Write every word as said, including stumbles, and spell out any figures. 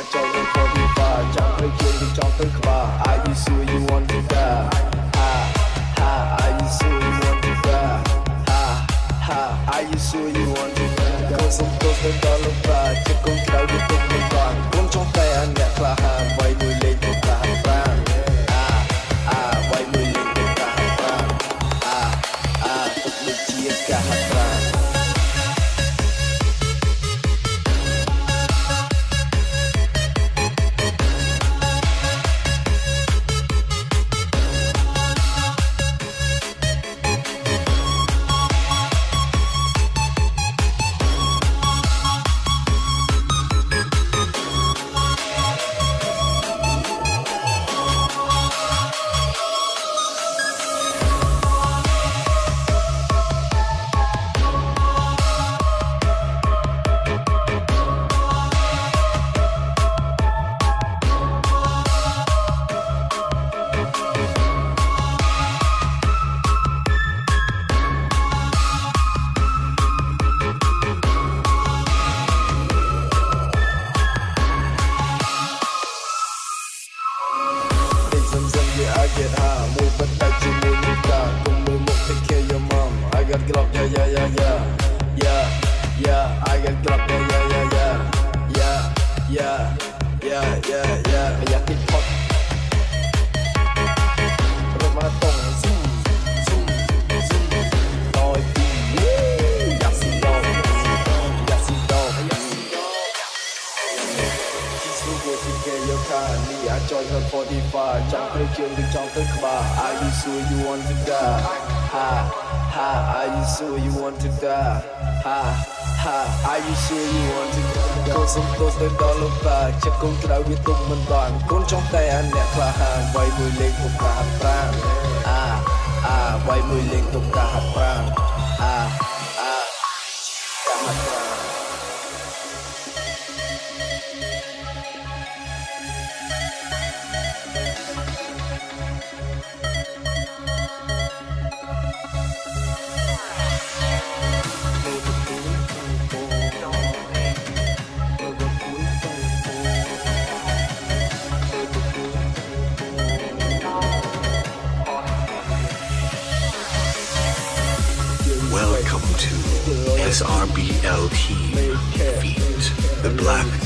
cho người for đi và chẳng thấy chuyện thì trong tới khóa. Are you sure you want to die? Ha ha. Are you sure you want to die? Ha ha. Are you sure you want to die? Con sống tốt tới đó lúc và chiếc con kéo đi tung mình toàn. Cuốn trong tay anh nhạc là hàng vay mùi lên thuộc cả hàng vàng. À à vay mùi lên thuộc cả hàng vàng. À à tục mình chia cả hàng vàng. Sống tốt tới đó lúc và chiếc con kéo đi tung mình toàn. Cuốn trong tay anh nhạc là hàng vay mùi lên thuộc cả hạt vàng. À à vay mùi lên thuộc cả hạt vàng. À à cả hạt vàng. S R B L T feat. The Black